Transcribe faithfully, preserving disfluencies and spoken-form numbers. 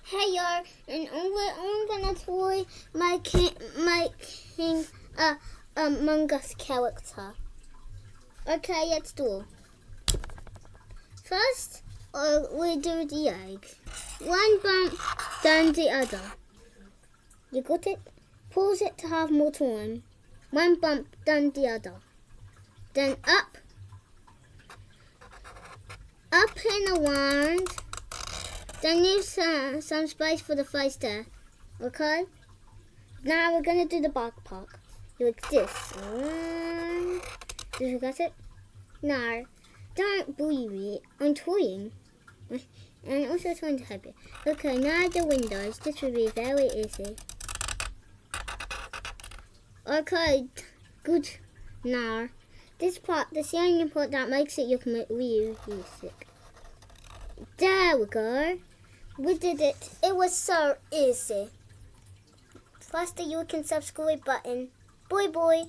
Hey y'all, and I'm, I'm gonna toy making making a Among Us character. Okay, let's do it. First, uh, we do the egg. One bump, then the other. You got it? Pause it to have more time. One bump, then the other. Then up, up in a wand. Then leave some, some space for the face there, okay? Now we're gonna do the backpack. Like this. One. Did you get it? No, don't bully it. I'm toying. And also trying to help it. Okay, now the windows. This will be very easy. Okay, good. Now, this part, this is the only part that makes it look really easy. There we go. We did it. It was so easy. Press the you can subscribe button. Bye bye.